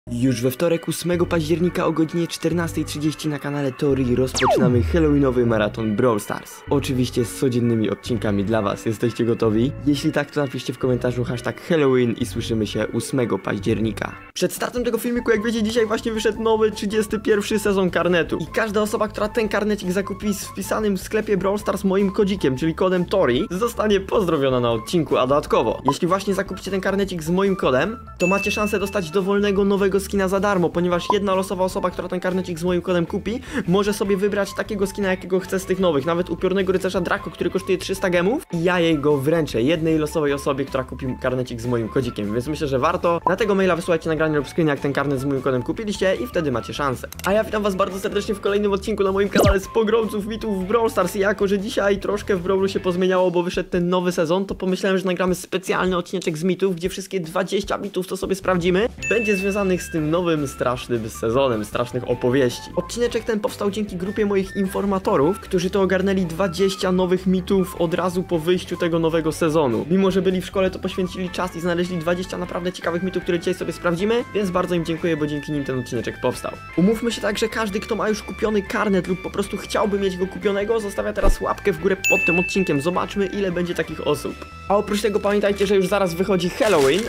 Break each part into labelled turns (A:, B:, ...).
A: Już we wtorek 8 października o godzinie 14:30 na kanale Tori rozpoczynamy Halloweenowy maraton Brawl Stars. Oczywiście z codziennymi odcinkami dla was. Jesteście gotowi? Jeśli tak, to napiszcie w komentarzu hashtag Halloween i słyszymy się 8 października. Przed startem tego filmiku, jak wiecie, dzisiaj właśnie wyszedł nowy 31 sezon karnetu. I każda osoba, która ten karnecik zakupi z wpisanym w sklepie Brawl Stars moim kodzikiem, czyli kodem Tori, zostanie pozdrowiona na odcinku, a dodatkowo, jeśli właśnie zakupicie ten karnecik z moim kodem, to macie szansę dostać dowolnego nowego skina za darmo, ponieważ jedna losowa osoba, która ten karnecik z moim kodem kupi, może sobie wybrać takiego skina, jakiego chce z tych nowych, nawet upiornego rycerza Draco, który kosztuje 300 gemów i ja jej go wręczę jednej losowej osobie, która kupi karnecik z moim kodzikiem, więc myślę, że warto. Na tego maila wysyłajcie nagranie lub screen, jak ten karnet z moim kodem kupiliście i wtedy macie szansę. A ja witam was bardzo serdecznie w kolejnym odcinku na moim kanale z pogromców mitów w Brawl Stars i jako, że dzisiaj troszkę w Brawlu się pozmieniało, bo wyszedł ten nowy sezon, to pomyślałem, że nagramy specjalny odcineczek z mitów, gdzie wszystkie 20 mitów, to sobie sprawdzimy, będzie związanych z tym nowym, strasznym sezonem, strasznych opowieści. Odcineczek ten powstał dzięki grupie moich informatorów, którzy to ogarnęli 20 nowych mitów od razu po wyjściu tego nowego sezonu. Mimo że byli w szkole, to poświęcili czas i znaleźli 20 naprawdę ciekawych mitów, które dzisiaj sobie sprawdzimy, więc bardzo im dziękuję, bo dzięki nim ten odcineczek powstał. Umówmy się tak, że każdy, kto ma już kupiony karnet lub po prostu chciałby mieć go kupionego, zostawia teraz łapkę w górę pod tym odcinkiem. Zobaczmy, ile będzie takich osób. A oprócz tego pamiętajcie, że już zaraz wychodzi Halloween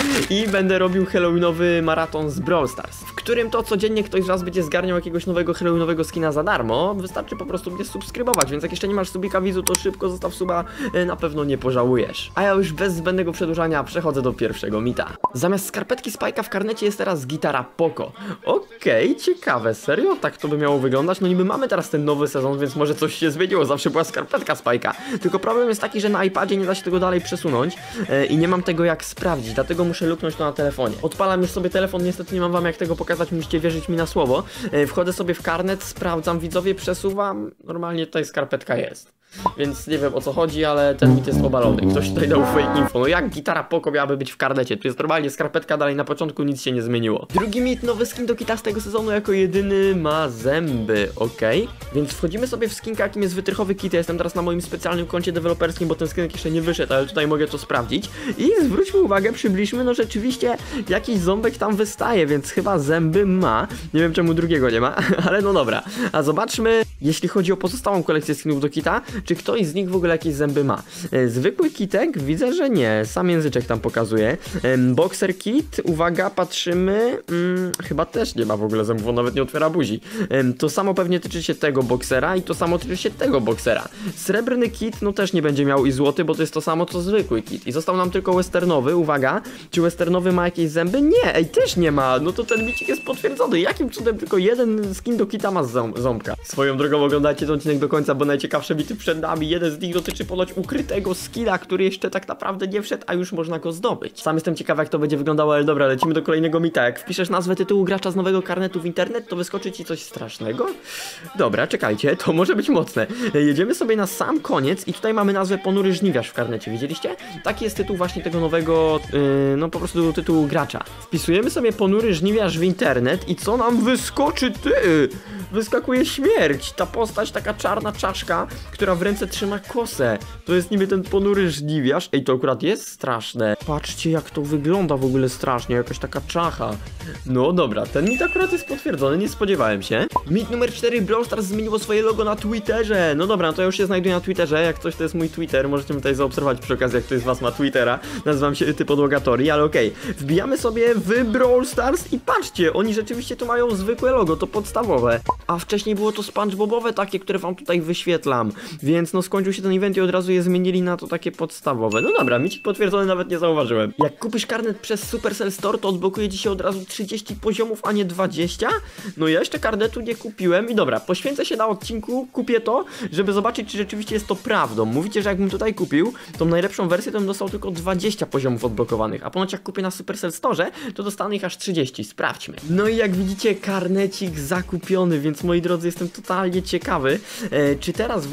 A: i będę robił Halloweenowy maraton z Brawl Stars, w którym to codziennie ktoś z was będzie zgarniał jakiegoś nowego Halloweenowego skina za darmo. Wystarczy po prostu mnie subskrybować, więc jak jeszcze nie masz subika widzu, to szybko zostaw suba, na pewno nie pożałujesz. A ja już bez zbędnego przedłużania przechodzę do pierwszego mita. Zamiast skarpetki Spike'a w karnecie jest teraz gitara Poco. Okej, ciekawe, serio? Tak to by miało wyglądać? No niby mamy teraz ten nowy sezon, więc może coś się zmieniło, zawsze była skarpetka Spike'a. Tylko problem jest taki, że na iPadzie nie da się tego dalej przesunąć i nie mam tego jak sprawdzić, dlatego muszę luknąć to na telefonie. Odpalam już sobie telefon, niestety nie mam wam jak tego pokazać, musicie wierzyć mi na słowo. Wchodzę sobie w karnet, sprawdzam, widzowie, przesuwam, normalnie tutaj skarpetka jest. Więc nie wiem, o co chodzi, ale ten mit jest obalony. Ktoś tutaj dał fake info. No jak gitara Poco miałaby być w karnecie? Tu jest normalnie skarpetka, dalej na początku nic się nie zmieniło. Drugi mit, nowy skin do kita z tego sezonu jako jedyny ma zęby, okej. Więc wchodzimy sobie w skinka, jakim jest wytrychowy kit. Ja jestem teraz na moim specjalnym koncie deweloperskim, bo ten skinek jeszcze nie wyszedł, ale tutaj mogę to sprawdzić. I zwróćmy uwagę, przybliżmy, no rzeczywiście jakiś ząbek tam wystaje, więc chyba zęby ma. Nie wiem czemu drugiego nie ma, ale no dobra. A zobaczmy, jeśli chodzi o pozostałą kolekcję skinów do kita, czy ktoś z nich w ogóle jakieś zęby ma. Zwykły kitek widzę, że nie. Sam języczek tam pokazuje. Boxer kit, uwaga, patrzymy. Chyba też nie ma w ogóle zębów, on nawet nie otwiera buzi. To samo pewnie tyczy się tego boksera i to samo tyczy się tego boksera. Srebrny kit, no też nie będzie miał i złoty, bo to jest to samo co zwykły kit. I został nam tylko westernowy, uwaga. Czy westernowy ma jakieś zęby? Nie, ej, też nie ma. No to ten micik jest potwierdzony. Jakim cudem tylko jeden skin do kita ma ząbka? Swoją drogą oglądajcie ten odcinek do końca, bo najciekawsze bity przed nami. Jeden z nich dotyczy ponoć ukrytego skina, który jeszcze tak naprawdę nie wszedł, a już można go zdobyć. Sam jestem ciekaw, jak to będzie wyglądało, ale dobra, lecimy do kolejnego mita. Jak wpiszesz nazwę tytułu gracza z nowego karnetu w internet, to wyskoczy ci coś strasznego? Dobra, czekajcie, to może być mocne. Jedziemy sobie na sam koniec i tutaj mamy nazwę Ponury Żniwiarz w karnecie, widzieliście? Taki jest tytuł właśnie tego nowego, no po prostu tytułu gracza. Wpisujemy sobie Ponury Żniwiarz w internet i co nam wyskoczy, ty? Wyskakuje śmierć. Ta postać, taka czarna czaszka, która w ręce trzyma kosę. To jest niby ten ponury żniwiarz. Ej, to akurat jest straszne. Patrzcie, jak to wygląda w ogóle strasznie. Jakaś taka czacha. No dobra, ten mit akurat jest potwierdzony, nie spodziewałem się. Mit numer 4. Brawl Stars zmieniło swoje logo na Twitterze. No dobra, no to ja już się znajduję na Twitterze. Jak coś, to jest mój Twitter. Możecie mnie tutaj zaobserwować przy okazji, jak ktoś z was ma Twittera. Nazywam się Podłogatori, ale okej. Wbijamy sobie w Brawl Stars i patrzcie, oni rzeczywiście tu mają zwykłe logo, to podstawowe. A wcześniej było to SpongeBobowe takie, które wam tutaj wyświetlam. Więc no skończył się ten event i od razu je zmienili na to takie podstawowe. No dobra, micik potwierdzony, nawet nie zauważyłem. Jak kupisz karnet przez Supercell Store, to odblokuje ci się od razu 30 poziomów, a nie 20. No ja jeszcze karnetu nie kupiłem i dobra, poświęcę się na odcinku, kupię to, żeby zobaczyć, czy rzeczywiście jest to prawdą. Mówicie, że jakbym tutaj kupił tą najlepszą wersję, to bym dostał tylko 20 poziomów odblokowanych, a ponoć jak kupię na Supercell Store, to dostanę ich aż 30. Sprawdźmy. No i jak widzicie, karnecik zakupiony, więc moi drodzy, jestem totalnie ciekawy, czy teraz właśnie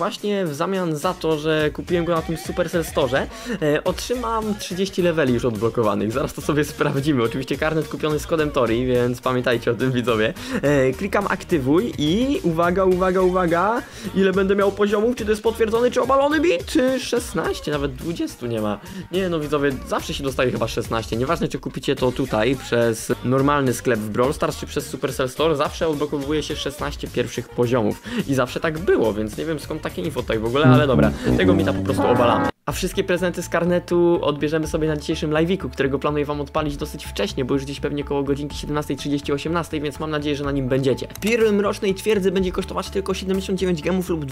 A: w zamian za to, że kupiłem go na tym Supercell Store, otrzymam 30 leveli już odblokowanych. Zaraz to sobie sprawdzimy. Oczywiście karnet kupiony z kodem Tori, więc pamiętajcie o tym, widzowie. Klikam aktywuj i uwaga, uwaga, uwaga. Ile będę miał poziomów? Czy to jest potwierdzony, czy obalony bit? Czy 16? Nawet 20 nie ma. Nie no, widzowie, zawsze się dostaje chyba 16. Nieważne, czy kupicie to tutaj przez normalny sklep w Brawl Stars, czy przez Supercell Store, zawsze odblokowuje się 16 pierwszych poziomów. I zawsze tak było, więc nie wiem skąd takie info tutaj w ogóle, ale dobra, tego mita po prostu obalamy. A wszystkie prezenty z karnetu odbierzemy sobie na dzisiejszym live'iku, którego planuję wam odpalić dosyć wcześnie, bo już gdzieś pewnie koło godzinki 17:30-18, więc mam nadzieję, że na nim będziecie. Pirl Mrocznej Twierdzy będzie kosztować tylko 79 gemów lub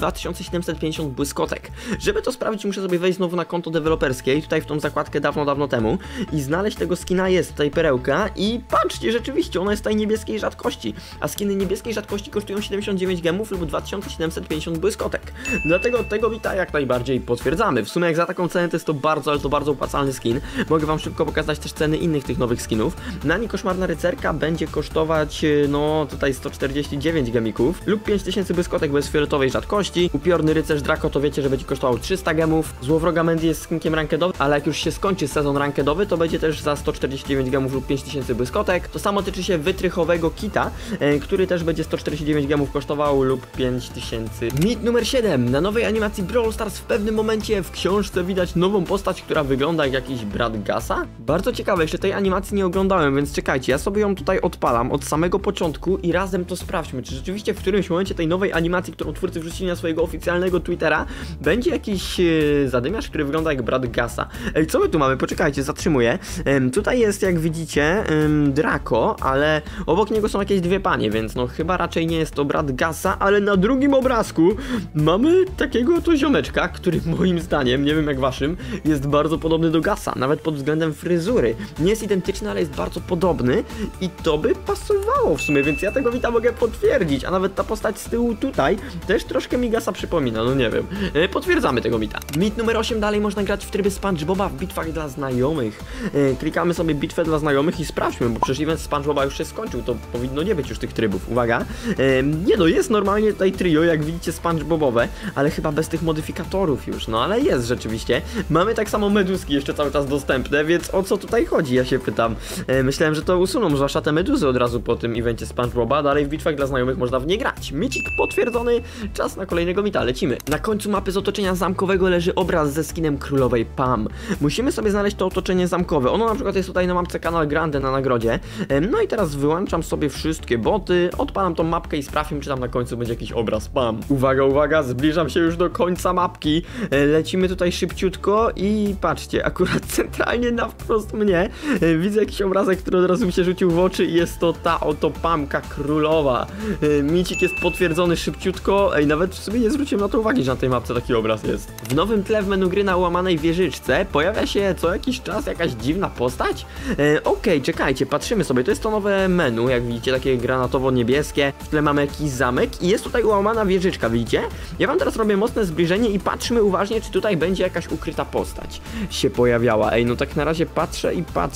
A: 2750 błyskotek. Żeby to sprawdzić, muszę sobie wejść znowu na konto deweloperskie, tutaj w tą zakładkę dawno temu i znaleźć tego skina, jest tutaj perełka i patrzcie, rzeczywiście ona jest tutaj niebieskiej rzadkości, a skiny niebieskiej rzadkości kosztują 79 gemów lub 2750 błyskotek. Dlatego tego mita jak najbardziej potwierdzamy. W sumie jak za taką cenę to jest to bardzo, ale to bardzo opłacalny skin. Mogę wam szybko pokazać też ceny innych tych nowych skinów. Nani Koszmarna Rycerka będzie kosztować, no tutaj 149 gemików lub 5000 błyskotek bez fioletowej rzadkości. Upiorny Rycerz Draco to wiecie, że będzie kosztował 300 gemów. Złowroga Mandy jest skinkiem rankedowym, ale jak już się skończy sezon rankedowy, to będzie też za 149 gemów lub 5000 błyskotek. To samo tyczy się wytrychowego kita, który też będzie 149 gemów kosztował lub 5000. Mit numer 7. Na nowej animacji Brawl Stars w pewnym momencie w książce widać nową postać, która wygląda jak jakiś brat Gasa. Bardzo ciekawe, jeszcze tej animacji nie oglądałem, więc czekajcie, ja sobie ją tutaj odpalam od samego początku i razem to sprawdźmy, czy rzeczywiście w którymś momencie tej nowej animacji, którą twórcy wrzucili na swojego oficjalnego Twittera, będzie jakiś zadymiarz, który wygląda jak brat Gasa. Ej, co my tu mamy? Poczekajcie, zatrzymuję. Tutaj jest, jak widzicie, Draco, ale obok niego są jakieś dwie panie, więc no chyba raczej nie jest to brat Gasa, ale na drugim obrazku mamy takiego oto ziomeczka, który moim zdaniem, nie wiem jak waszym, jest bardzo podobny do Gasa, nawet pod względem fryzury. Nie jest identyczny, ale jest bardzo podobny i to by pasowało w sumie, więc ja tego mita mogę potwierdzić, a nawet ta postać z tyłu tutaj też troszkę mi Gasa przypomina, no nie wiem. Potwierdzamy tego mita. Mit numer 8, dalej można grać w trybie SpongeBoba w bitwach dla znajomych. Klikamy sobie bitwę dla znajomych i sprawdźmy, bo przecież event SpongeBoba już się skończył, to powinno nie być już tych trybów. Uwaga. Nie no, jest normalnie tutaj trio, jak widzicie, SpongeBobowe, ale chyba bez tych modyfikatorów już, no ale jest rzeczywiście. Mamy tak samo meduski jeszcze cały czas dostępne, więc o co tutaj chodzi, ja się pytam. Myślałem, że to usuną, zwłaszcza te meduzy od razu po tym evencie SpongeBoba, dalej w bitwach dla znajomych można w nie grać. Micik potwierdzony, czas na kolejnego mita, lecimy. Na końcu mapy z otoczenia zamkowego leży obraz ze skinem królowej Pam. Musimy sobie znaleźć to otoczenie zamkowe, ono na przykład jest tutaj na mapce Canal Grande na nagrodzie. No i teraz wyłączam sobie wszystkie boty, odpalam tą mapkę i sprawdźmy, czy tam na końcu będzie jakiś obraz Pam. Uwaga, uwaga, zbliżam się już do końca mapki, lecimy tutaj szybciutko i patrzcie, akurat centralnie na wprost mnie widzę jakiś obrazek, który od razu mi się rzucił w oczy i jest to ta oto Pamka królowa. Micik jest potwierdzony szybciutko, ej, nawet w sumie nie zwróciłem na to uwagi, że na tej mapce taki obraz jest. W nowym tle w menu gry na łamanej wieżyczce pojawia się co jakiś czas jakaś dziwna postać. Okej, czekajcie, patrzymy sobie, to jest to nowe menu, jak widzicie, takie granatowo-niebieskie, w tle mamy jakiś zamek i jest tutaj łamana wieżyczka, widzicie? Ja wam teraz robię mocne zbliżenie i patrzmy uważnie, czy tutaj będzie jakaś ukryta postać się pojawiała. Ej, no tak na razie patrzę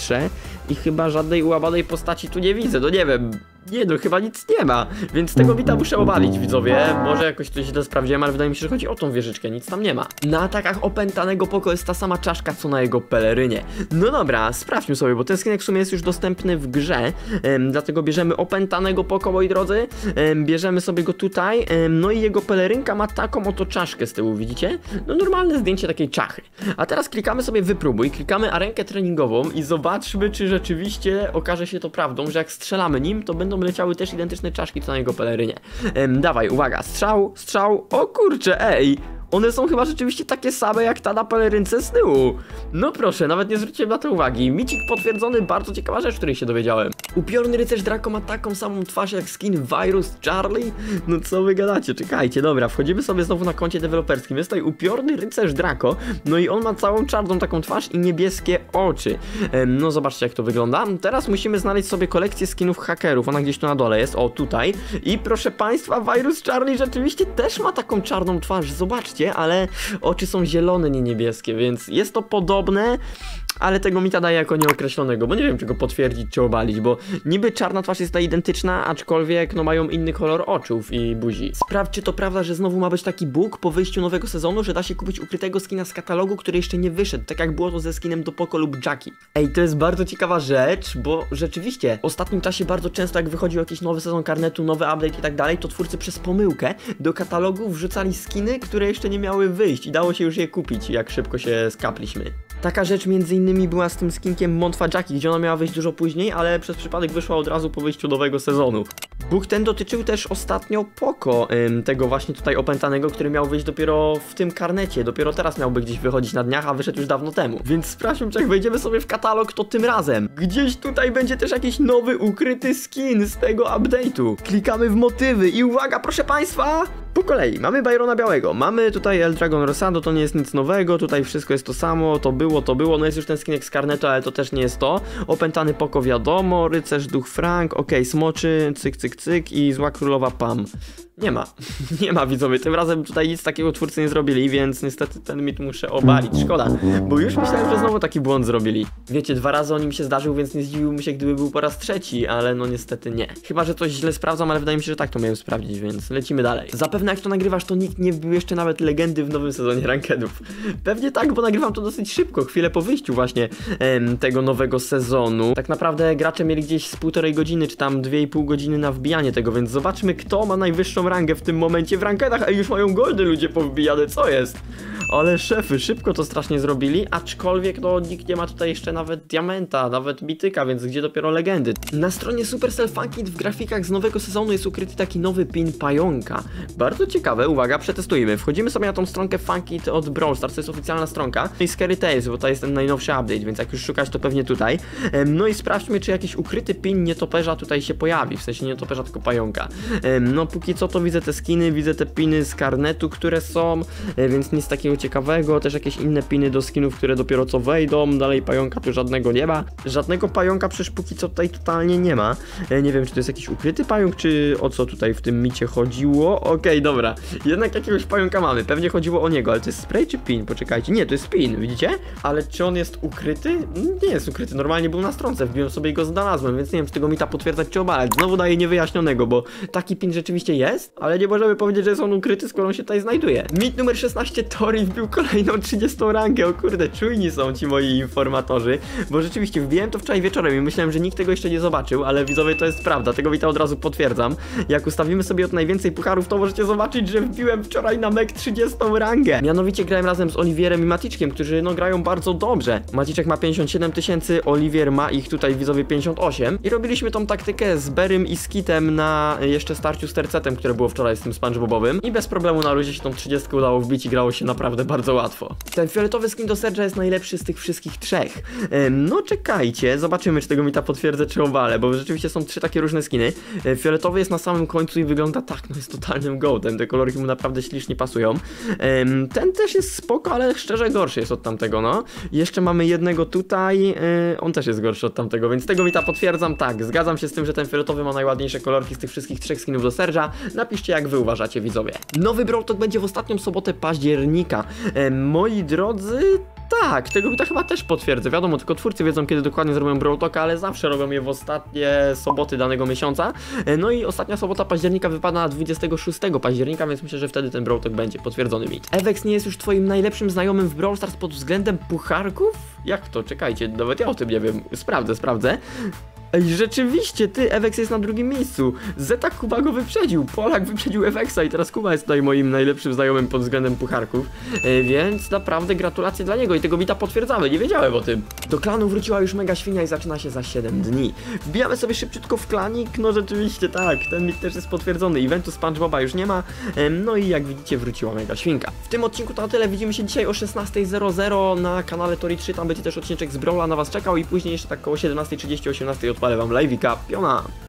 A: i chyba żadnej ułamanej postaci tu nie widzę, no nie wiem. Nie no, chyba nic nie ma, więc tego mita muszę obalić, widzowie. Może jakoś coś źle sprawdziłem, ale wydaje mi się, że chodzi o tą wieżyczkę, nic tam nie ma. Na atakach opętanego Poko jest ta sama czaszka, co na jego pelerynie. No dobra, sprawdźmy sobie, bo ten skinek w sumie jest już dostępny w grze, dlatego bierzemy opętanego Poko, moi drodzy, bierzemy sobie go tutaj, no i jego pelerynka ma taką oto czaszkę z tyłu, widzicie? No normalne zdjęcie takiej czachy. A teraz klikamy sobie wypróbuj, klikamy arenkę treningową i zobaczmy, czy rzeczywiście okaże się to prawdą, że jak strzelamy nim, to będą leciały też identyczne czaszki co na jego pelerynie. Dawaj, uwaga, strzał, o kurczę, ej! One są chyba rzeczywiście takie same jak ta na pelerynce z tyłu. No proszę, nawet nie zwróciłem na to uwagi. Micik potwierdzony, bardzo ciekawa rzecz, której się dowiedziałem. Upiorny rycerz Draco ma taką samą twarz jak skin Virus Charlie? No co wy gadacie? Czekajcie, dobra, wchodzimy sobie znowu na koncie deweloperskim. Jest tutaj upiorny rycerz Draco, no i on ma całą czarną taką twarz i niebieskie oczy. No zobaczcie jak to wygląda. Teraz musimy znaleźć sobie kolekcję skinów hakerów, ona gdzieś tu na dole jest, o tutaj. I proszę państwa, Virus Charlie rzeczywiście też ma taką czarną twarz, zobaczcie, ale oczy są zielone, nie niebieskie, więc jest to podobne, ale tego mita daje jako nieokreślonego, bo nie wiem, czy go potwierdzić, czy obalić, bo niby czarna twarz jest ta identyczna, aczkolwiek no mają inny kolor oczów i buzi. Sprawdź, czy to prawda, że znowu ma być taki bug po wyjściu nowego sezonu, że da się kupić ukrytego skina z katalogu, który jeszcze nie wyszedł, tak jak było to ze skinem do Poco lub Jackie. Ej, to jest bardzo ciekawa rzecz, bo rzeczywiście w ostatnim czasie bardzo często jak wychodził jakiś nowy sezon karnetu, nowy update i tak dalej, to twórcy przez pomyłkę do katalogu wrzucali skiny, które jeszcze nie miały wyjść i dało się już je kupić, jak szybko się skapliśmy. Taka rzecz między innymi była z tym skinkiem Montwa Jackie, gdzie ona miała wyjść dużo później, ale przez przypadek wyszła od razu po wyjściu nowego sezonu. Bóg ten dotyczył też ostatnio Poco, tego właśnie tutaj opętanego, który miał wyjść dopiero w tym karnecie, dopiero teraz miałby gdzieś wychodzić na dniach, a wyszedł już dawno temu. Więc sprawdźmy, czy jak wejdziemy sobie w katalog, to tym razem gdzieś tutaj będzie też jakiś nowy, ukryty skin z tego update'u. Klikamy w motywy i uwaga, proszę państwa! Po kolei, mamy Byrona Białego, mamy tutaj Eldragon Rosado, to nie jest nic nowego, tutaj wszystko jest to samo, to było, no jest już ten skinek z karnetu, ale to też nie jest to. Opętany Poco wiadomo, Rycerz Duch Frank, okej, Smoczy, cyk, cyk, cyk i Zła Królowa Pam. Nie ma, nie ma widzowie, tym razem tutaj nic takiego twórcy nie zrobili, więc niestety ten mit muszę obalić, szkoda, bo już myślałem, że znowu taki błąd zrobili. Wiecie, 2 razy on mi się zdarzył, więc nie zdziwiłbym się, gdyby był po raz 3, ale no niestety nie. Chyba, że coś źle sprawdzam, ale wydaje mi się, że tak to miałem sprawdzić, więc lecimy dalej. Zapewne jak to nagrywasz, to nikt nie wbił jeszcze nawet legendy w nowym sezonie rankedów. Pewnie tak, bo nagrywam to dosyć szybko, chwilę po wyjściu właśnie tego nowego sezonu. Tak naprawdę gracze mieli gdzieś z 1,5 godziny, czy tam 2,5 godziny na wbijanie tego, więc zobaczmy, kto ma najwyższą rangę w tym momencie w rankedach. Ej, już mają goldy ludzie powbijane, co jest? Ale szefy, szybko to strasznie zrobili, aczkolwiek no nikt nie ma tutaj jeszcze nawet diamenta, nawet mityka, więc gdzie dopiero legendy. Na stronie Supercell Funkit w grafikach z nowego sezonu jest ukryty taki nowy pin pająka. Bardzo ciekawe, uwaga, przetestujmy. Wchodzimy sobie na tą stronkę Funkit od Brawl Stars, to jest oficjalna stronka. No i Scary Tales, bo to jest ten najnowszy update, więc jak już szukać, to pewnie tutaj. No i sprawdźmy, czy jakiś ukryty pin nietoperza tutaj się pojawi, w sensie nie nietoperza, tylko pająka. No póki co to widzę te skiny, widzę te piny z karnetu, które są, więc nic takiego ciekawego, też jakieś inne piny do skinów, które dopiero co wejdą, dalej pająka tu żadnego nie ma, żadnego pająka przecież póki co tutaj totalnie nie ma, nie wiem, czy to jest jakiś ukryty pająk, czy o co tutaj w tym micie chodziło. Okej, dobra, jednak jakiegoś pająka mamy, pewnie chodziło o niego, ale to jest spray czy pin? Poczekajcie, nie, to jest pin, widzicie? Ale czy on jest ukryty? Nie jest ukryty, normalnie był na stronce, wbiłem sobie i go znalazłem, więc nie wiem, czy tego mita potwierdzać czy obalać, znowu daję niewyjaśnionego, bo taki pin rzeczywiście jest, ale nie możemy powiedzieć, że jest on ukryty, skoro on się tutaj znajduje. Mit numer 16, Tori wbił kolejną 30 rangę, o kurde, czujni są ci moi informatorzy, bo rzeczywiście wbiłem to wczoraj wieczorem i myślałem, że nikt tego jeszcze nie zobaczył, ale widzowie, to jest prawda, tego mita od razu potwierdzam. Jak ustawimy sobie od najwięcej pucharów, to możecie zobaczyć, że wbiłem wczoraj na mek 30 rangę. Mianowicie grałem razem z Oliwierem i Maticzkiem, którzy no grają bardzo dobrze. Maticzek ma 57 000, Oliwier ma ich tutaj widzowie 58 i robiliśmy tą taktykę z Berym i Skitem na jeszcze starciu z tercetem, które było wczoraj z tym SpongeBobowym i bez problemu na luzie się tą 30 udało wbić i grało się naprawdę bardzo łatwo. Ten fioletowy skin do Surge'a jest najlepszy z tych wszystkich 3. No czekajcie, zobaczymy, czy tego mita potwierdzę, czy obalę, bo rzeczywiście są 3 takie różne skiny. Fioletowy jest na samym końcu i wygląda tak, no jest totalnym gołtem, te kolorki mu naprawdę ślicznie pasują. Ten też jest spoko, ale szczerze gorszy jest od tamtego, no. Jeszcze mamy jednego tutaj, on też jest gorszy od tamtego, więc tego mita potwierdzam, tak, zgadzam się z tym, że ten fioletowy ma najładniejsze kolorki z tych wszystkich 3 skinów do Surge'a. Napiszcie, jak wy uważacie, widzowie. Nowy Brawl Talk będzie w ostatnią sobotę października. Moi drodzy, tak, tego mita chyba też potwierdzę. Wiadomo, tylko twórcy wiedzą, kiedy dokładnie zrobią Brawl Talka, ale zawsze robią je w ostatnie soboty danego miesiąca. No i ostatnia sobota października wypada na 26 października, więc myślę, że wtedy ten Brawl Talk będzie potwierdzony mit. Ewex nie jest już twoim najlepszym znajomym w Brawl Stars pod względem pucharków? Jak to? Czekajcie, nawet ja o tym nie wiem. Sprawdzę. Ej, rzeczywiście, ty, Ewex jest na drugim miejscu. Zeta Kuba go wyprzedził. Polak wyprzedził Ewexa i teraz Kuba jest tutaj moim najlepszym znajomym pod względem pucharków. Więc naprawdę gratulacje dla niego i tego mita potwierdzamy, nie wiedziałem o tym. Do klanu wróciła już mega świnia i zaczyna się za 7 dni. Wbijamy sobie szybciutko w klanik, no rzeczywiście tak, ten mit też jest potwierdzony. Eventu SpongeBoba już nie ma, no i jak widzicie wróciła mega świnka. W tym odcinku to na tyle, widzimy się dzisiaj o 16:00 na kanale Tori 3, tam będzie też odcinek z Brawla na was czekał i później jeszcze tak około 17:30, 18:00 odpalę wam live'ika, piona!